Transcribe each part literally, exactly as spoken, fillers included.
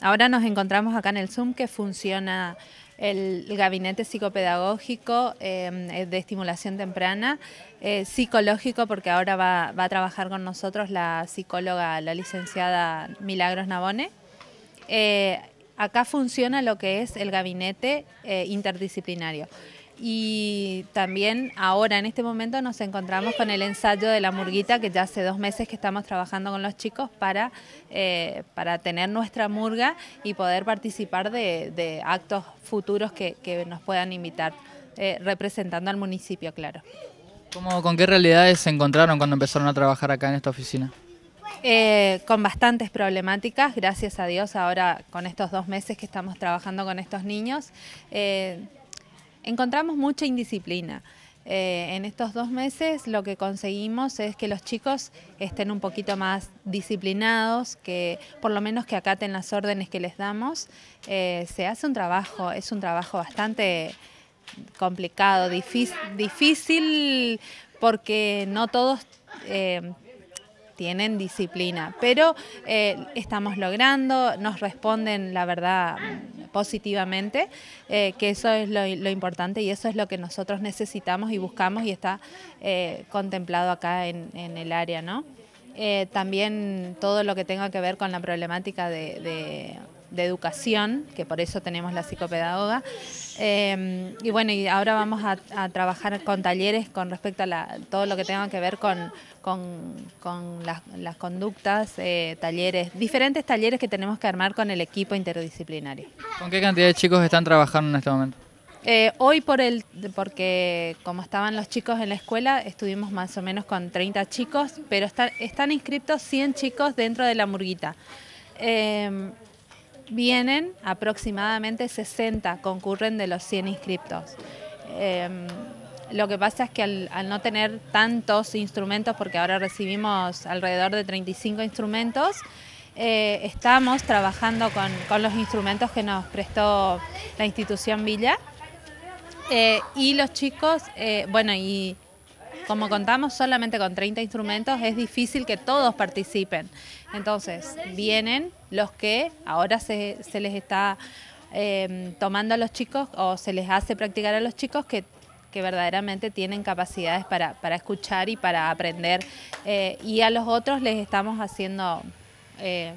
ahora nos encontramos acá en el Zoom que funciona el, el gabinete psicopedagógico eh, de estimulación temprana, eh, psicológico, porque ahora va, va a trabajar con nosotros la psicóloga, la licenciada Milagros Navone. Eh, acá funciona lo que es el gabinete eh, interdisciplinario. Y también ahora en este momento nos encontramos con el ensayo de la murguita, que ya hace dos meses que estamos trabajando con los chicos para, eh, para tener nuestra murga y poder participar de, de actos futuros que, que nos puedan invitar, eh, representando al municipio, claro. ¿Cómo, con qué realidades se encontraron cuando empezaron a trabajar acá en esta oficina? Eh, con bastantes problemáticas, gracias a Dios, ahora con estos dos meses que estamos trabajando con estos niños, eh, encontramos mucha indisciplina. Eh, en estos dos meses lo que conseguimos es que los chicos estén un poquito más disciplinados, que por lo menos que acaten las órdenes que les damos. Eh, se hace un trabajo, es un trabajo bastante complicado, difícil, difícil porque no todos eh, tienen disciplina, pero eh, estamos logrando, nos responden la verdad positivamente, eh, que eso es lo, lo importante y eso es lo que nosotros necesitamos y buscamos y está eh, contemplado acá en, en el área, ¿no? Eh, también todo lo que tenga que ver con la problemática de, de, de educación, que por eso tenemos la psicopedagoga. Eh, y bueno, y ahora vamos a, a trabajar con talleres con respecto a la, todo lo que tenga que ver con, con, con las, las conductas, eh, talleres, diferentes talleres que tenemos que armar con el equipo interdisciplinario. ¿Con qué cantidad de chicos están trabajando en este momento? Eh, hoy por el, porque como estaban los chicos en la escuela, estuvimos más o menos con treinta chicos, pero están, están inscritos cien chicos dentro de la murguita. Eh, vienen aproximadamente sesenta, concurren de los cien inscriptos. Eh, lo que pasa es que al, al no tener tantos instrumentos, porque ahora recibimos alrededor de treinta y cinco instrumentos, eh, estamos trabajando con, con los instrumentos que nos prestó la institución Villa. Eh, y los chicos, eh, bueno, y como contamos solamente con treinta instrumentos, es difícil que todos participen. Entonces, vienen los que ahora se, se les está eh, tomando a los chicos o se les hace practicar a los chicos que, que verdaderamente tienen capacidades para, para escuchar y para aprender. Eh, y a los otros les estamos haciendo eh,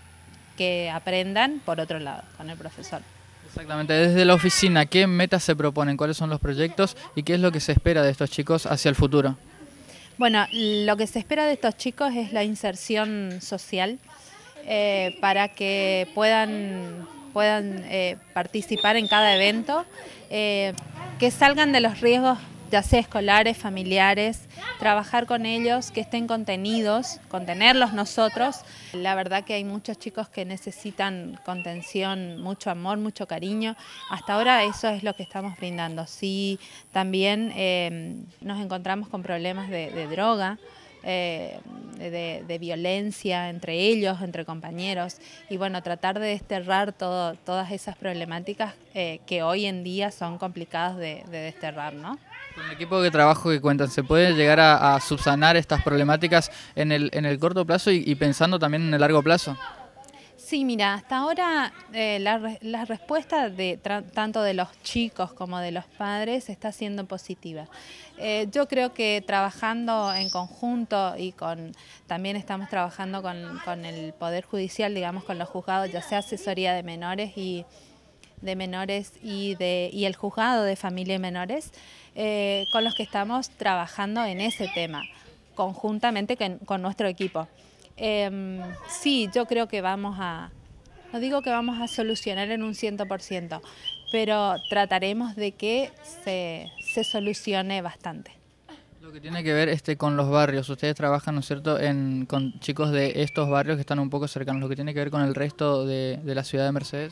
que aprendan por otro lado, con el profesor. Exactamente, desde la oficina, ¿qué metas se proponen? ¿Cuáles son los proyectos? ¿Y qué es lo que se espera de estos chicos hacia el futuro? Bueno, lo que se espera de estos chicos es la inserción social eh, para que puedan, puedan eh, participar en cada evento, eh, que salgan de los riesgos ya sea escolares, familiares, trabajar con ellos, que estén contenidos, contenerlos nosotros. La verdad que hay muchos chicos que necesitan contención, mucho amor, mucho cariño. Hasta ahora eso es lo que estamos brindando. Sí, también eh, nos encontramos con problemas de, de droga, eh, de, de violencia entre ellos, entre compañeros. Y bueno, tratar de desterrar todo, todas esas problemáticas eh, que hoy en día son complicadas de, de desterrar, ¿no? Con el equipo de trabajo que cuentan, ¿se puede llegar a, a subsanar estas problemáticas en el, en el corto plazo y, y pensando también en el largo plazo? Sí, mira, hasta ahora eh, la, la respuesta de tanto de los chicos como de los padres está siendo positiva. Eh, yo creo que trabajando en conjunto y con también estamos trabajando con, con el Poder Judicial, digamos, con los juzgados, ya sea asesoría de menores y de menores y, de, y el juzgado de familia y menores, eh, con los que estamos trabajando en ese tema, conjuntamente con, con nuestro equipo. Eh, sí, yo creo que vamos a, no digo que vamos a solucionar en un cien por ciento, pero trataremos de que se, se solucione bastante. Lo que tiene que ver este, con los barrios, ustedes trabajan, ¿no es cierto?, en, con chicos de estos barrios que están un poco cercanos, lo que tiene que ver con el resto de, de la ciudad de Mercedes.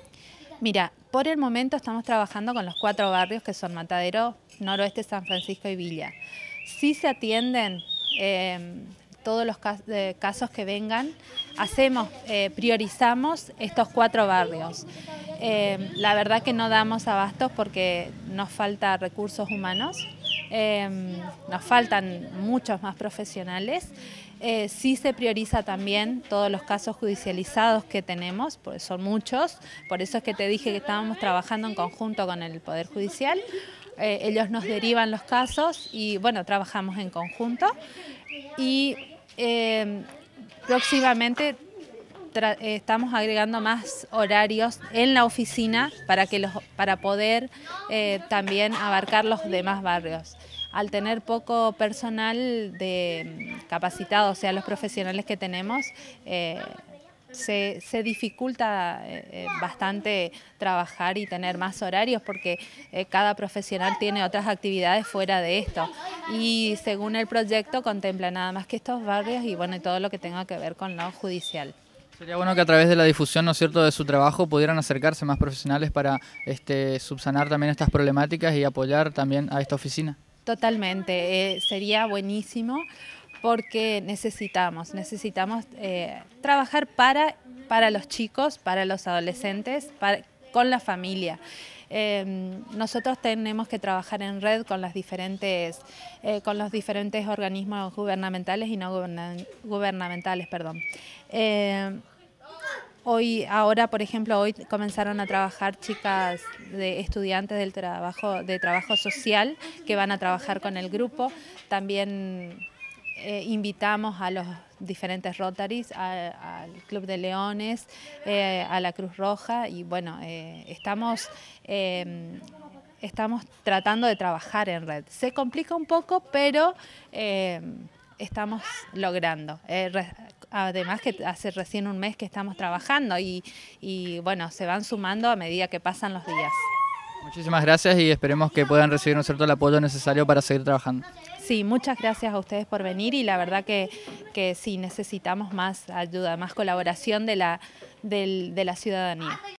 Mira, por el momento estamos trabajando con los cuatro barrios que son Matadero, Noroeste, San Francisco y Villa. Sí se atienden eh, todos los cas eh, casos que vengan, hacemos, eh, priorizamos estos cuatro barrios. Eh, la verdad que no damos abastos porque nos falta recursos humanos, eh, nos faltan muchos más profesionales. Eh, sí se prioriza también todos los casos judicializados que tenemos, pues son muchos, por eso es que te dije que estábamos trabajando en conjunto con el Poder Judicial. Eh, ellos nos derivan los casos y bueno, trabajamos en conjunto y eh, próximamente tra- eh, estamos agregando más horarios en la oficina para, que los, para poder eh, también abarcar los demás barrios. Al tener poco personal de, capacitado, o sea, los profesionales que tenemos, eh, se, se dificulta eh, bastante trabajar y tener más horarios porque eh, cada profesional tiene otras actividades fuera de esto. Y según el proyecto contempla nada más que estos barrios y bueno, y todo lo que tenga que ver con lo judicial. Sería bueno que a través de la difusión, ¿no es cierto?, de su trabajo pudieran acercarse más profesionales para este, subsanar también estas problemáticas y apoyar también a esta oficina. Totalmente, eh, sería buenísimo porque necesitamos, necesitamos eh, trabajar para, para los chicos, para los adolescentes, para, con la familia. Eh, nosotros tenemos que trabajar en red con, las diferentes, eh, con los diferentes organismos gubernamentales y no guberna- gubernamentales. Perdón. Eh, Hoy, ahora, por ejemplo, hoy comenzaron a trabajar chicas de estudiantes del trabajo, de trabajo social que van a trabajar con el grupo. También eh, invitamos a los diferentes Rotaries, a- al Club de Leones, eh, a la Cruz Roja y bueno, eh, estamos... eh, Estamos tratando de trabajar en red. Se complica un poco, pero eh, estamos logrando. Eh, re- además que hace recién un mes que estamos trabajando y, y bueno, se van sumando a medida que pasan los días. Muchísimas gracias y esperemos que puedan recibir, ¿no es cierto?, el apoyo necesario para seguir trabajando. Sí, muchas gracias a ustedes por venir y la verdad que, que sí necesitamos más ayuda, más colaboración de la, del- de la ciudadanía.